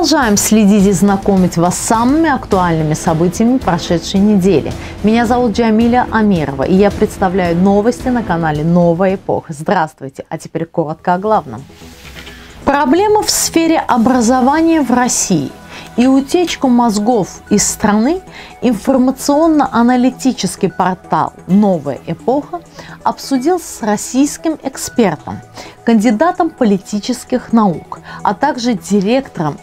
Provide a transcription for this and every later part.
Продолжаем следить и знакомить вас с самыми актуальными событиями прошедшей недели. Меня зовут Джамиля Амирова, и я представляю новости на канале «Новая эпоха». Здравствуйте, а теперь коротко о главном. Проблемы в сфере образования в России и утечку мозгов из страны информационно-аналитический портал «Новая эпоха» обсудил с российским экспертом, кандидатом политических наук, а также директором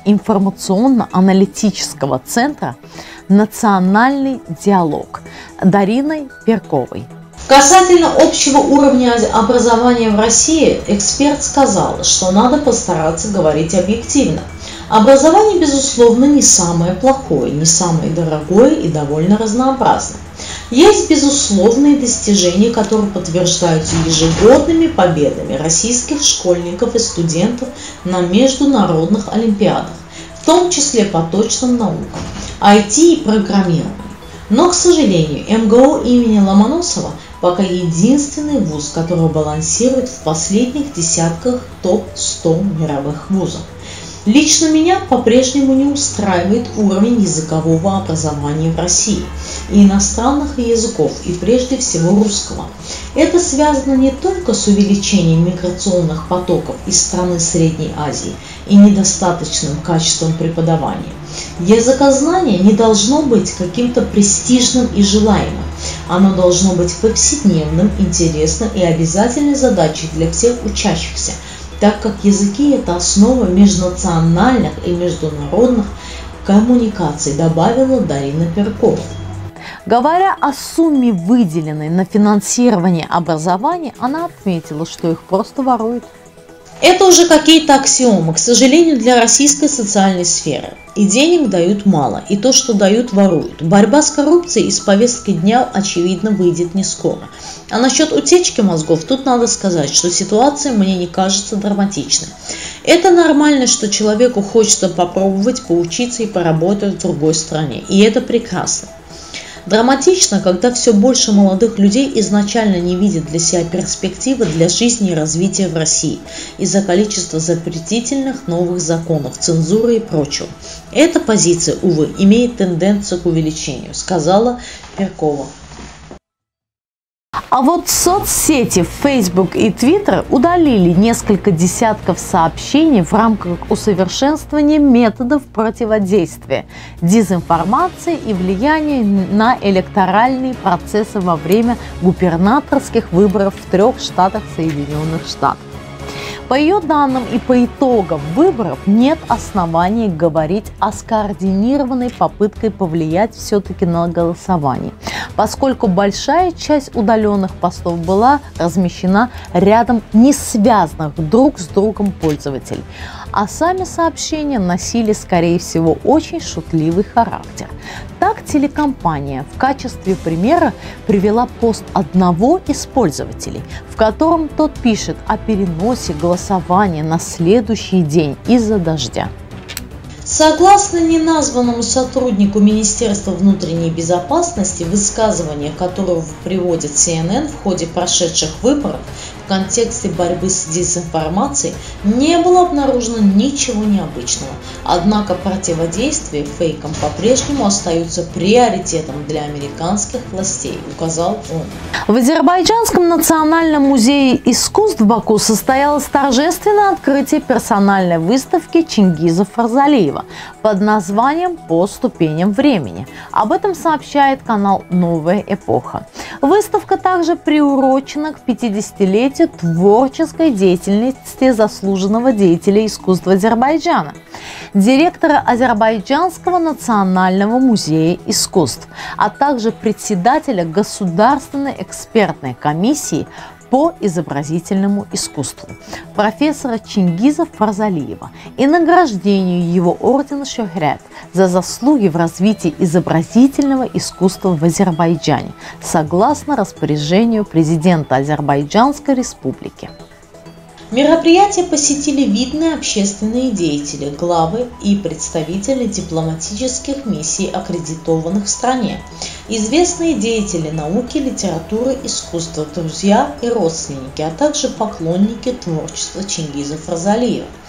информационно-аналитического центра «Национальный диалог» Дариной Перковой. Касательно общего уровня образования в России, эксперт сказал, что надо постараться говорить объективно. Образование, безусловно, не самое плохое, не самое дорогое и довольно разнообразное. Есть безусловные достижения, которые подтверждаются ежегодными победами российских школьников и студентов на международных олимпиадах, в том числе по точным наукам, IT и программированию. Но, к сожалению, МГУ имени Ломоносова пока единственный вуз, который балансирует в последних десятках топ-100 мировых вузов. Лично меня по-прежнему не устраивает уровень языкового образования в России и иностранных языков, и прежде всего русского. Это связано не только с увеличением миграционных потоков из страны Средней Азии и недостаточным качеством преподавания. Языкознание не должно быть каким-то престижным и желаемым. Оно должно быть повседневным, интересным и обязательной задачей для всех учащихся, так как языки – это основа межнациональных и международных коммуникаций, добавила Дарина Перкова. Говоря о сумме, выделенной на финансирование образования, она отметила, что их просто воруют. Это уже какие-то аксиомы, к сожалению, для российской социальной сферы. И денег дают мало, и то, что дают, воруют. Борьба с коррупцией из повестки дня, очевидно, выйдет не скоро. А насчет утечки мозгов, тут надо сказать, что ситуация мне не кажется драматичной. Это нормально, что человеку хочется попробовать, поучиться и поработать в другой стране. И это прекрасно. Драматично, когда все больше молодых людей изначально не видят для себя перспективы для жизни и развития в России из-за количества запретительных новых законов, цензуры и прочего. Эта позиция, увы, имеет тенденцию к увеличению, сказала Перкова. А вот соцсети Facebook и Twitter удалили несколько десятков сообщений в рамках усовершенствования методов противодействия дезинформации и влияния на электоральные процессы во время губернаторских выборов в 3 штатах Соединенных Штатов. По ее данным и по итогам выборов нет оснований говорить о скоординированной попытке повлиять все-таки на голосование, поскольку большая часть удаленных постов была размещена рядом не связанных друг с другом пользователей, а сами сообщения носили, скорее всего, очень шутливый характер. Так, телекомпания в качестве примера привела пост одного из пользователей, в котором тот пишет о переносе голосования на следующий день из-за дождя. Согласно неназванному сотруднику Министерства внутренней безопасности, высказывания которого приводит CNN в ходе прошедших выборов в контексте борьбы с дезинформацией, не было обнаружено ничего необычного. Однако противодействие фейкам по-прежнему остается приоритетом для американских властей, указал он. В Азербайджанском национальном музее искусств в Баку состоялось торжественное открытие персональной выставки Чингиза Фарзалиева под названием «По ступеням времени». Об этом сообщает канал «Новая эпоха». Выставка также приурочена к 50-летию творческой деятельности заслуженного деятеля искусства Азербайджана, директора Азербайджанского национального музея искусств, а также председателя Государственной экспертной комиссии по изобразительному искусству профессора Чингиза Фарзалиева и награждению его ордена Шохрят за заслуги в развитии изобразительного искусства в Азербайджане, согласно распоряжению президента Азербайджанской республики. Мероприятие посетили видные общественные деятели, главы и представители дипломатических миссий, аккредитованных в стране, известные деятели науки, литературы, искусства, друзья и родственники, а также поклонники творчества Чингиза Фарзалиева.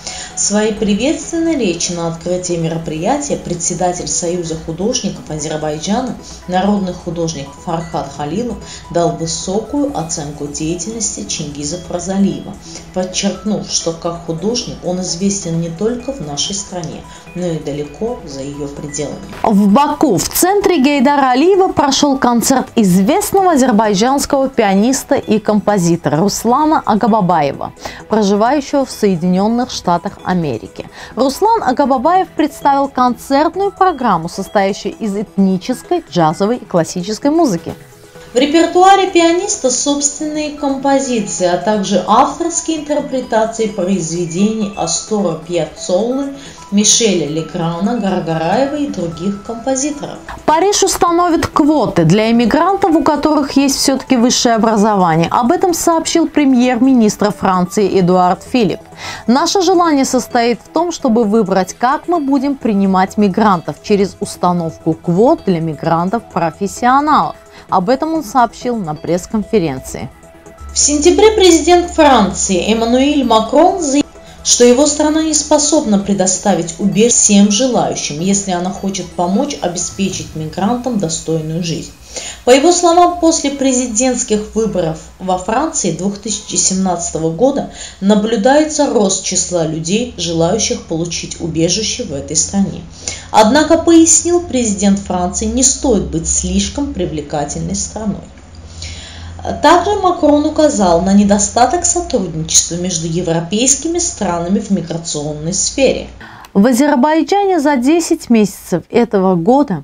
своей приветственной речи на открытии мероприятия председатель Союза художников Азербайджана, народный художник Фархад Халилов, дал высокую оценку деятельности Чингиза Фразалиева, подчеркнув, что как художник он известен не только в нашей стране, но и далеко за ее пределами. В Баку, в центре Гейдара Алиева, прошел концерт известного азербайджанского пианиста и композитора Руслана Агабабаева, проживающего в Соединенных Штатах Америки. Руслан Агабабаев представил концертную программу, состоящую из этнической, джазовой и классической музыки. В репертуаре пианиста собственные композиции, а также авторские интерпретации произведений Астора Пьяццоллы, Мишеля Леграна, Гаргараева и других композиторов. Париж установит квоты для иммигрантов, у которых есть все-таки высшее образование. Об этом сообщил премьер-министр Франции Эдуард Филипп. Наше желание состоит в том, чтобы выбрать, как мы будем принимать мигрантов через установку квот для мигрантов-профессионалов. Об этом он сообщил на пресс-конференции. В сентябре президент Франции Эммануэль Макрон заявил, что его страна не способна предоставить убежище всем желающим, если она хочет помочь обеспечить мигрантам достойную жизнь. По его словам, после президентских выборов во Франции 2017 года наблюдается рост числа людей, желающих получить убежище в этой стране. Однако, пояснил президент Франции, не стоит быть слишком привлекательной страной. Также Макрон указал на недостаток сотрудничества между европейскими странами в миграционной сфере. В Азербайджане за 10 месяцев этого года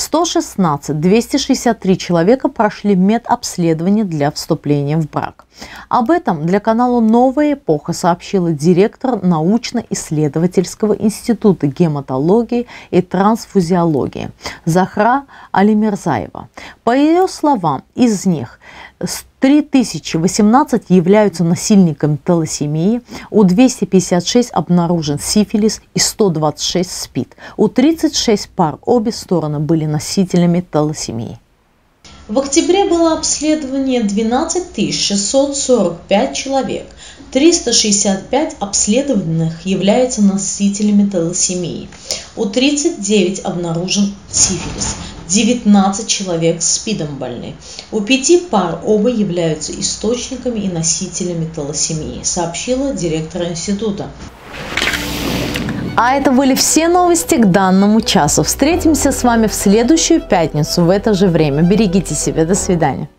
263 человека прошли медобследование для вступления в брак. Об этом для канала «Новая эпоха» сообщила директор научно-исследовательского института гематологии и трансфузиологии Захра Алимерзаева. По ее словам, из них 3018 являются насильниками талассемии, у 256 обнаружен сифилис и 126 СПИД. У 36 пар обе стороны были носителями талассемии. В октябре было обследование 12 645 человек. 365 обследованных являются носителями талассемии. У 39 обнаружен сифилис. 19 человек с СПИДом больны. У 5 пар оба являются источниками и носителями талассемии, сообщила директор института. А это были все новости к данному часу. Встретимся с вами в следующую пятницу в это же время. Берегите себя. До свидания.